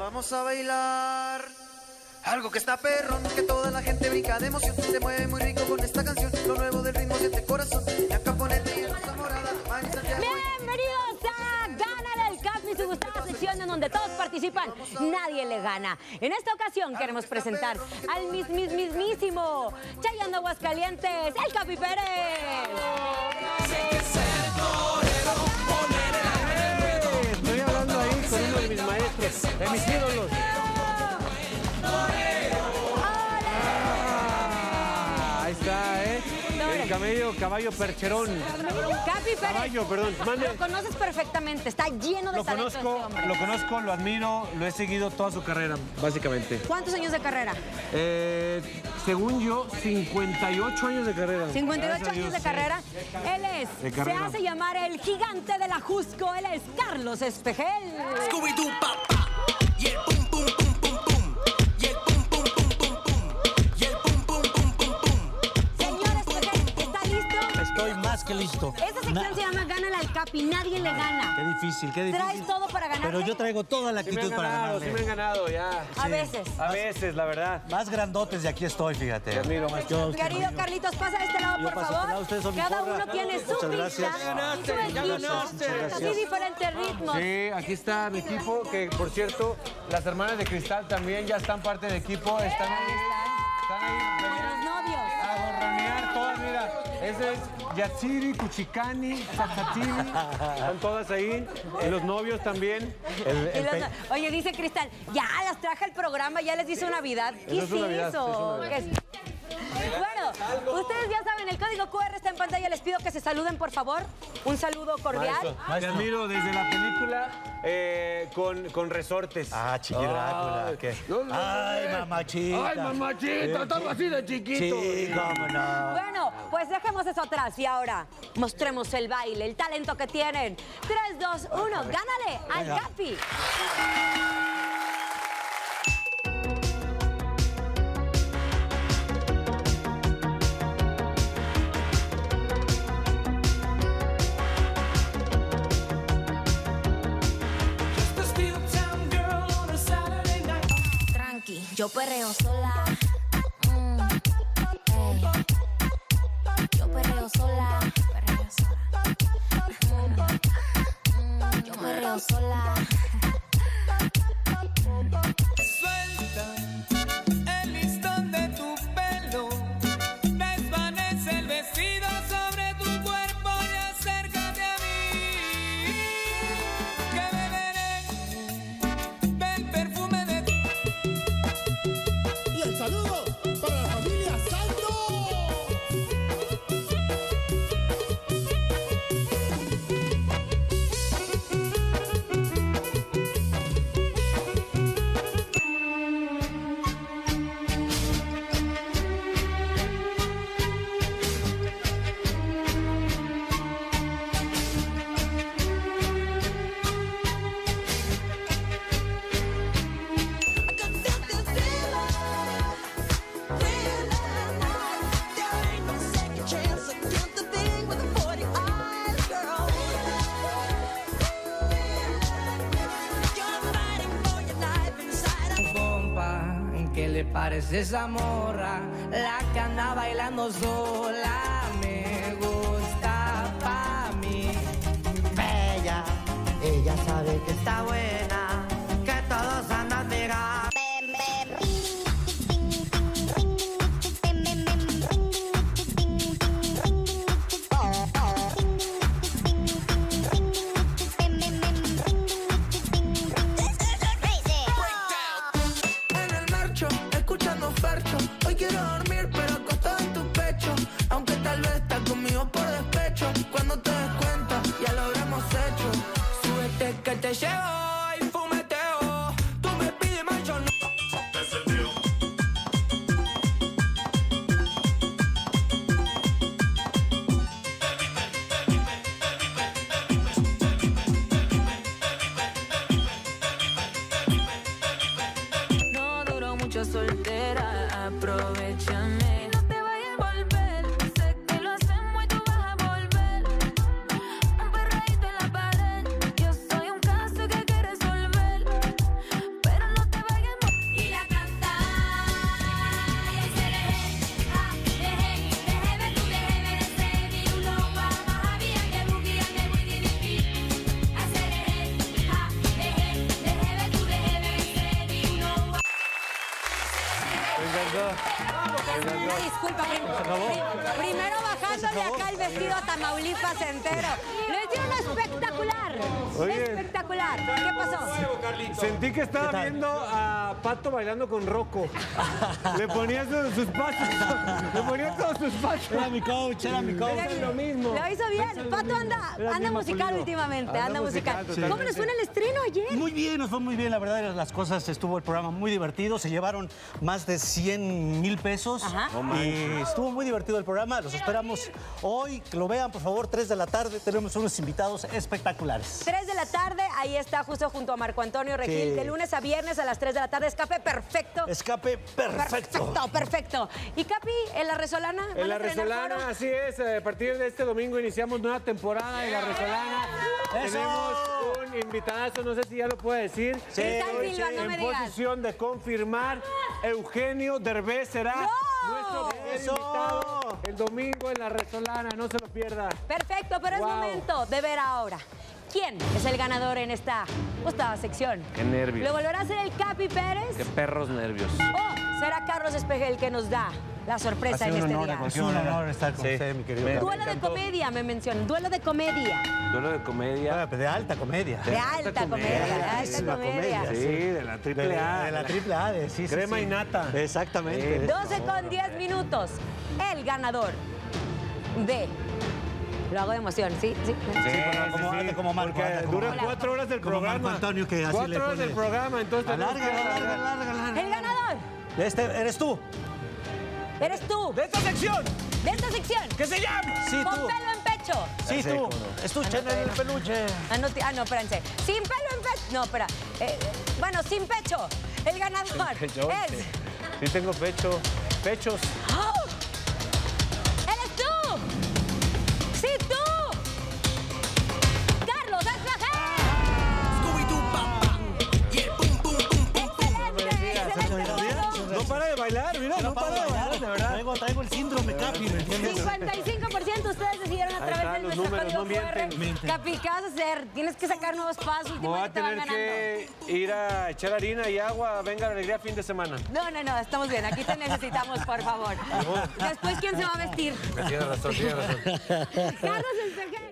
vamos a bailar algo que está perrón, que toda la gente brinca de emoción. Se mueve muy rico con esta canción, lo nuevo del ritmo siente corazón. La Caponete y Rosa Morada, Mari Santiago. Bienvenidos a Gánale el Capi, su gustada sección en donde todos participan, nadie le gana. En esta ocasión queremos presentar al mismísimo Chayanne de Aguascalientes, el Capi Pérez. Estoy hablando ahí con uno de mis maestros, de mis ídolos. Ahí está, ¿eh? El caballo percherón. Capi Pérez. Caballo, perdón. Mande. Lo conoces perfectamente, está lleno de talento este hombre. Lo conozco, lo admiro, lo he seguido toda su carrera, básicamente. ¿Cuántos años de carrera? Según yo, 58 años de carrera. 58 años de carrera. Él se hace llamar el gigante de la Jusco. Él es Carlos Espejel. Scooby-Doo, papá. Y el pum, pum, pum, pum, pum. Y el pum, pum, pum, pum, pum. Y el pum, pum, pum, pum, pum. Señor Espejel, ¿está listo? Estoy más que listo. Esta sección se llama Gánale al Capi, nadie le gana. Qué difícil, qué difícil. Traes todo para ganar. Pero yo traigo toda la actitud para ganarle. Sí me han ganado, ya. A veces. A veces, la verdad. Más grandotes de aquí estoy, fíjate. Te admiro, maestro. Querido Carlitos, pasa de este lado, Yo por paso favor. por lado, ustedes son mi Cada porra. uno tiene su Muchas pista gracias. y su equipo. Así diferentes ritmos. Sí, aquí está mi equipo, que por cierto, las hermanas de Cristal también ya están parte del equipo. Están ahí. Con los novios. A gorronear todas, mira. Ese es Yatsiri, Cuchicani, Sajatini. Están todas ahí. Y los novios también. Oye, dice Cristal, ya las traje al programa, ya les hizo Navidad. ¿Qué Eso es una Navidad, hizo? eso es una Navidad. Bueno, ustedes ya saben, el código QR está en pantalla. Les pido que se saluden, por favor. Un saludo cordial. Te admiro desde la película con resortes. Ah, Chiqui Drácula. ¿Qué? Ay, mamachita. Ay, mamachita, estaba así de chiquito. Sí, cómo no. Bueno, pues dejemos eso atrás y ahora mostremos el baile, el talento que tienen. 3, 2, 1, gánale al Venga. Capi. Tranqui, yo perreo sola. Yo perreo sola. Yo perreo sola. Suelta el listón de tu pelo, desvanece el vestido sobre tu cuerpo y acércate a mí, que beberé del perfume de tu... Y el saludo para la familia Santos. ¿Qué le parece esa morra? La que anda bailando sola me gusta pa' mí. Bella, ella sabe que está buena, que todos andan mirando. En el marcho, escuchando Fercho. Hoy quiero dormir, pero acostado en tu pecho. Aunque tal vez estás conmigo por despecho. Cuando te des cuenta, ya lo habremos hecho. Súbete que te llevo y fumeteo. Tú me pides más, yo no. No duró mucho soltera, aprovechame. No te vayas a volver, sé que lo hacemos y tú vas a volver. Un perreíto en la pared, yo soy un caso que hay que resolver. Pero no Una disculpa, primero bajando de acá el vestido a Tamaulipas entero. Lo hicieron espectacular. Oye. Espectacular. ¿Qué pasó? Sentí que estaba viendo a Pato bailando con Rocco. Le ponía sus pasos. Le ponía todos sus pasos. Era mi coach, era mi coach. Es lo mismo. Lo hizo bien. Pato anda musical últimamente. Anda musical. musical, ¿Cómo les fue en el estreno ayer? Muy bien, nos fue muy bien, la verdad, las cosas, estuvo el programa muy divertido, se llevaron más de 100,000 pesos. Ajá. Y estuvo muy divertido el programa, los esperamos hoy, que lo vean, por favor, 3 de la tarde, tenemos unos invitados espectaculares. 3 de la tarde, ahí está justo junto a Marco Antonio Regil, Sí. de lunes a viernes a las 3 de la tarde, escape perfecto. Escape perfecto. Perfecto. ¿Y Capi, en La Resolana? ¿Van En La a estrenar Resolana, foro? así es. A partir de este domingo iniciamos nueva temporada de La Resolana. ¡Eso! Tenemos un invitadazo, no sé si ya lo puede decir. Sí, Estoy Silva, no me en digas. posición de confirmar. Eugenio Derbez será nuestro primer ¡Eso! invitado el domingo en La Resolana. No se lo pierda. Perfecto, pero es Wow. momento de ver ahora quién es el ganador en esta gustada sección. Qué nervios. ¿Lo volverá a hacer el Capi Pérez? Qué perros nervios. ¿O será Carlos Espejel que nos da la sorpresa en este día? Es un honor estar con usted, mi querido. Carlos. Duelo de comedia, me mencionan. Duelo de comedia. Duelo de comedia. De alta comedia. De alta comedia. De alta Altísima comedia. Sí, de la triple A. De la triple A, sí, sí. Crema sí. y nata. Exactamente. 12 con 10 minutos. El ganador de... Lo hago de emoción, ¿sí? Sí. Hazte como Marco, Porque hazte como dura Marco. 4 horas del Como programa. Marco Antonio, que así 4 le horas pone. del programa, entonces tenemos que- Alarga. El ganador Eres tú. eres tú. De esta sección. De esta sección. ¿Qué se llama? Sí, Con tú. pelo en pecho. Sí, tú. Estuchen en el peluche. No, espérense. Sin pelo en pecho. No, espera. Bueno, sin pecho. El ganador es... Sí tengo pecho. Pechos. ¡Oh! ¡Eres tú! ¡Sí, tú! ¡Carlos Espejel! No para de bailar, mira, no para de bailar, de verdad. Traigo el síndrome Capi, ¿me entiendes? 55% ustedes decidieron a Ahí través están de los nuestro números, código no QR. mienten. Capi, ¿qué vas a hacer? Tienes que sacar nuevos pasos. Me voy a últimamente te van tener ganando. que ir a echar harina y agua. Venga, la alegría fin de semana. No, estamos bien. Aquí te necesitamos, por favor. Después, ¿quién se va a vestir? Tiene razón, tiene razón. Carlos Espejel.